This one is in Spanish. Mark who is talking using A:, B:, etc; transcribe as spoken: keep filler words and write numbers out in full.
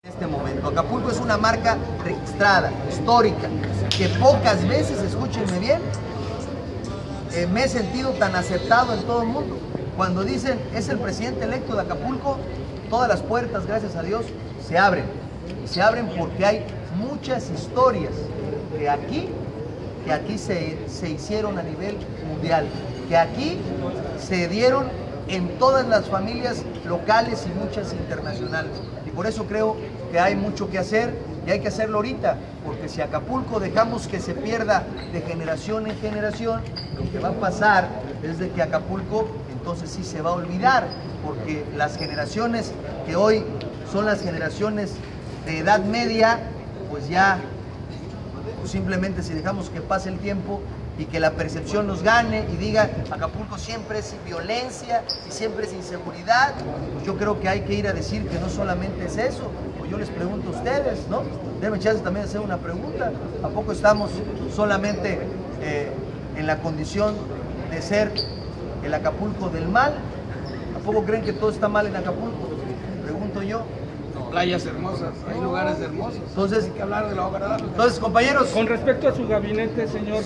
A: Este momento, Acapulco es una marca registrada, histórica, que pocas veces, escúchenme bien, eh, me he sentido tan aceptado en todo el mundo. Cuando dicen es el presidente electo de Acapulco, todas las puertas, gracias a Dios, se abren. Y se abren porque hay muchas historias que aquí, que aquí se, se hicieron a nivel mundial, que aquí se dieron en todas las familias locales y muchas internacionales. Y por eso creo que hay mucho que hacer y hay que hacerlo ahorita, porque si Acapulco dejamos que se pierda de generación en generación, lo que va a pasar es de que Acapulco entonces sí se va a olvidar, porque las generaciones que hoy son las generaciones de edad media, pues ya pues simplemente si dejamos que pase el tiempo y que la percepción nos gane y diga Acapulco siempre es violencia y siempre es inseguridad, pues yo creo que hay que ir a decir que no solamente es eso. Pues yo les pregunto a ustedes, ¿no? Deben chance también hacer una pregunta. ¿A poco estamos solamente eh, en la condición de ser el Acapulco del mal? ¿A poco creen que todo está mal en Acapulco? Pregunto yo.
B: Playas hermosas, hay lugares hermosos.
A: Entonces,
B: hay que hablar de lo agradable.
A: Entonces, compañeros.
C: Con respecto a su gabinete, señor.